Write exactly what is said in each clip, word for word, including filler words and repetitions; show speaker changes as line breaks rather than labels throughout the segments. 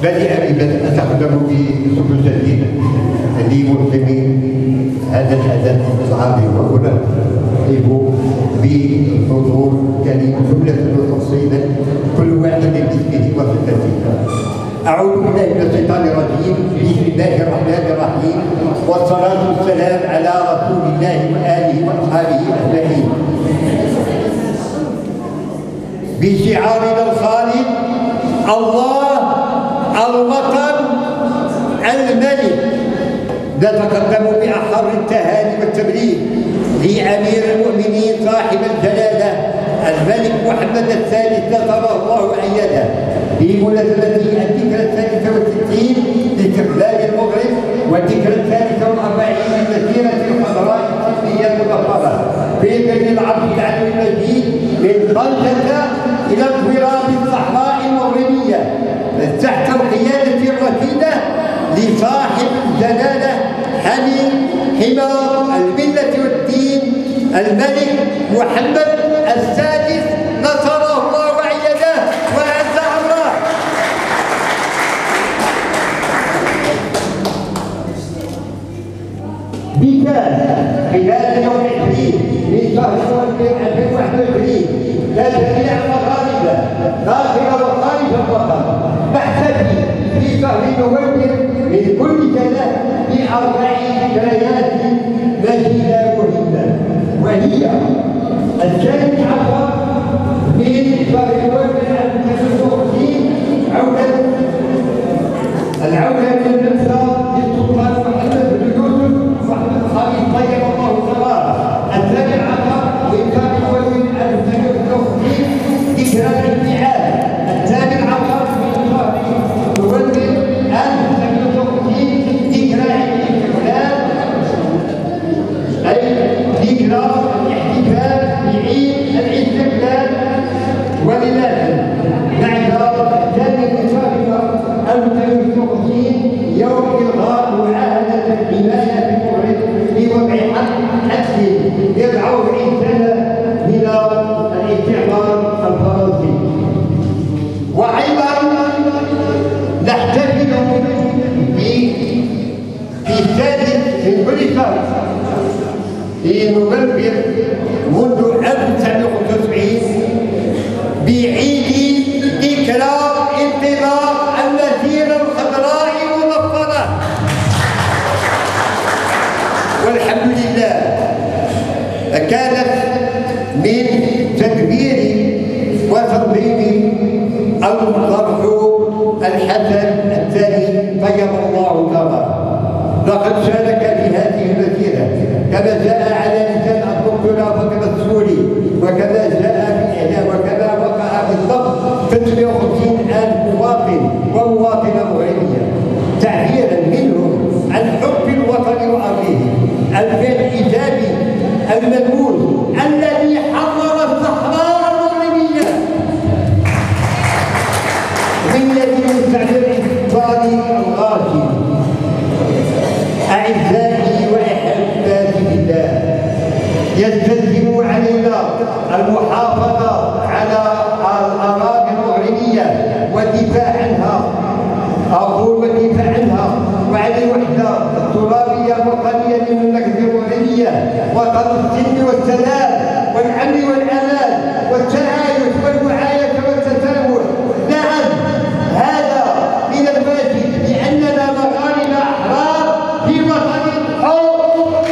بدأ أتقدم بسبل جديد لمنظمي هذا الحدث العظيم، وهنا أطلب بالحضور كلمة جملة وتفصيلا كل واحد باسمه وفتاته. أعوذ بالله من الشيطان الرجيم، بسم الله الرحمن الرحيم، والصلاة والسلام على رسول الله وآله وأصحابه أجمعين. بشعارنا الخالد الله الوطن الملك، نتقدم بأحر التهاني والتبريك لأمير المؤمنين صاحب الجلالة الملك محمد الثالث نصره الله وأيده بمناسبة الذكرى الثالثة والستين لاستقلال المغرب والذكرى الثالثة والأربعين من مسيرة الحضراء السلمية المظفرة في بين العرش العلوي المجيد من طنجة إلى اضطراب الصحراء المغربية تحت القيادة الرشيدة لصاحب الجلالة حمي حمار الملة والدين الملك محمد السادس نصره الله وأيده وأعزه الله. بكان خلال يوم عشرين من شهر ألفين وواحد وعشرين لا جميع المغاربة داخل وخارج الوطن نحتفي في شهر نوفمبر من كل سنة بأربع ذكريات مجيدة مهمة، وهي الثاني عشر من شهر نوفمبر ألف وتسعمائة وخمسين عودة العودة من النمسا للسلطان محمد بن يوسف وأحمد الخليل طيب الله ثماره. الثاني عشر من شهر نوفمبر ألف وتسعمائة وخمسين ذكرى الانتعاش. الثامن عشر من شهر نوفمبر ألف وتسعمائة وخمسين ذكرى عيد الاستقلال، أي ذكرى الاحتفال بعيد الاستقلال. ولذلك نعتبر الثاني من شهر ألف وتسعمائة وخمسين يوم إلغاء معاهدة الحماية في المغرب بوضع حد يرجع أربعين سنة من الاستعمار الفرنسي. وأيضا نحتفل في السادس من كل شهر في نوفمبر منذ ألف وتسعمائة وخمسة وسبعين بعيد ذكرى انطلاق المسيرة الخضراء المظفرة. والحمد لله كانت من تدبير وتنظيم المرحوم الحسن الثاني طيب الله ثمره. لقد شارك في هذه المسيرة كما جاء على لسان الدكتور فاطمة السوري، وكما جاء في إعلام، وكما وقع بالضبط ستمائة وخمسين ألف مواطن ومواطنة مغربية، تعبيرا منهم عن حب الوطن وأرضه، الفعل الإيجابي الملموس الذي حرر الصحراء المغربية من يد المستعمر الإفرادي الغاشم. أعزائي وأحباتي بالله، يستلزم علينا المحافظة على الأراضي المغربية والدفاع عنها، أقول والدفاع عنها وعن الوحدة الترابية الوطنية للمملكة المغربية، وطن السلم والسلام والأمن والأمان والتعايش والوعاية والتسامح. نعم، هذا من الواجب لأننا مغاربة أحرار في وطن حر.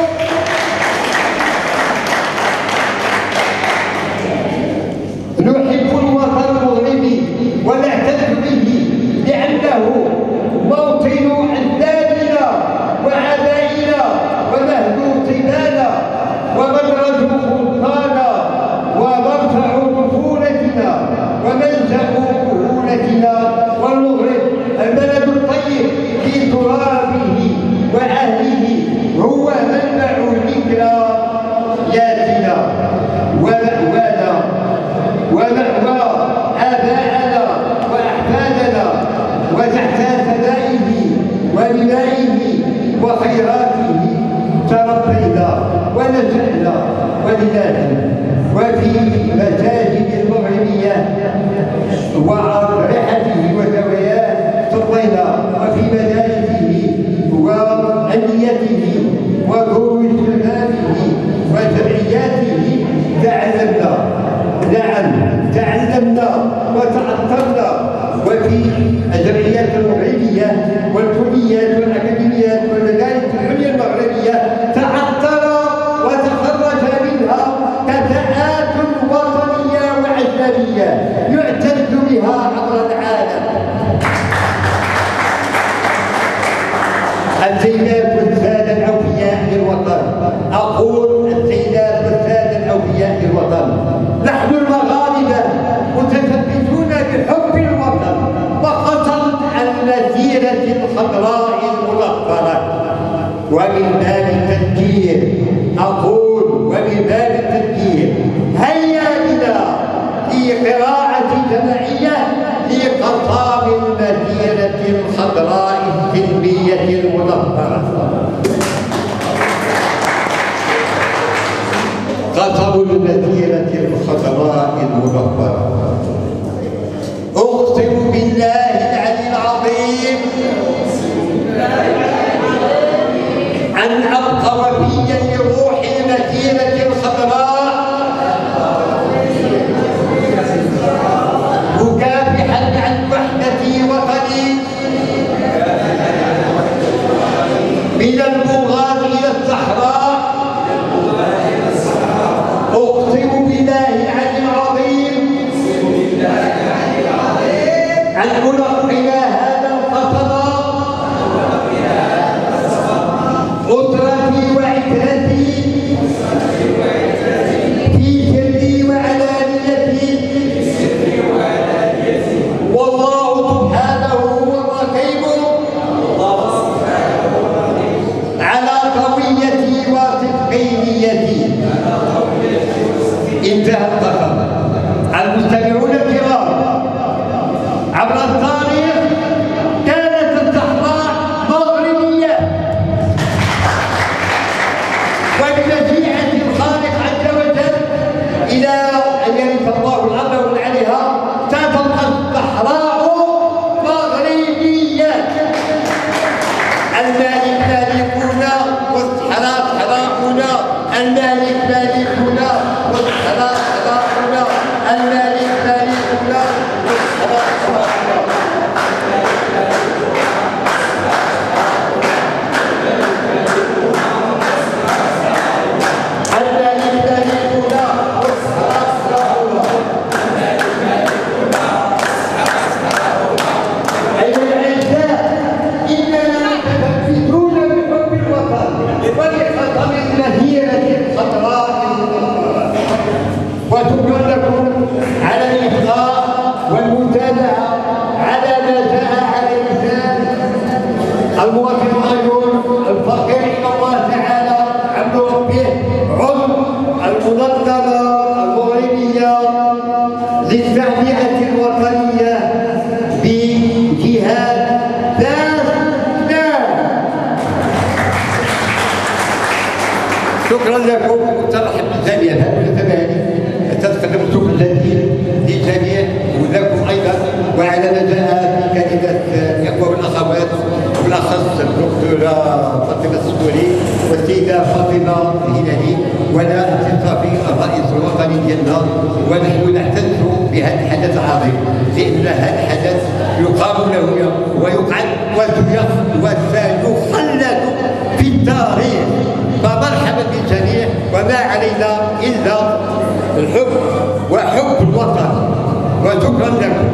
نحب الوطن المغربي ونعتز به لأنه موطن أجدادنا وآبائنا ومهد طبانا ومدرج وتعطلنا، وفي الجمعيات المغربية والكليات والأكاديميات والمدارس العليا المغربية تعطل وتخرج منها كفاءات وطنية وأجنبية يعتز بها عبر العالم. السيدات والسادة الأوفياء للوطن، أقول السيدات والسادة الأوفياء للوطن، نحن المغاربة متثبتون بحب الوطن وقصد المسيرة الخضراء المنظرة، ومن باب التذكير أقول ومن باب التذكير هيا بنا في قراءة جماعية لقصام المسيرة الخضراء السلمية المنظرة. قصم المسيرة الخضراء المنظرة. أقسم بالله العلي العظيم أن أبقى وفيا لروح المسيرة الخضراء مكافحا عن وحدة وطني من البغاة إلى الصحراء. أقسم بالله العلي العظيم أن ألقي هذا القصب أسرتي وعترتي في سري وعلانيتي، والله سبحانه هو الرقيب على قويتي وصدق نيتي. انتهى القصب. المستمعون الكرام، عبر التاريخ كانت الصحراء مغربية، وبمشيئة الخالق عز وجل إلى أن يرث الله الأرض ومن عليها ستبقى الصحراء مغربية. المالك مالكنا والصحراء صحراؤنا، المالك مالكنا والصحراء صحراؤنا، المالك مالكنا والصحراء صحراؤنا. وشكرا لكم على الإصغاء والمتابعة على ما جاء على لسان المواطن الرجل الفقير إلى الله تعالى عبد ربه عضو المنظمة المغربية للتعبئة الوطنية بجهاد ذات. شكرا لكم وترحب بالجميع. تتقدم شكر جزيل للجميع ولكم ايضا وعلى ما جاء في كلمه الاخوه والاخوات بالاخص الدكتوره فاطمه السكوري والسيده فاطمه الهلالي وانا الصافي الرئيس الوطني ديالنا، ونحن نعتز بهذا الحدث العظيم لان هذا الحدث يقام له ويقعد وسيخلد في التاريخ. فمرحبا بالجميع، وما علينا الا الحب وحب الوطن، وشكرا لكم.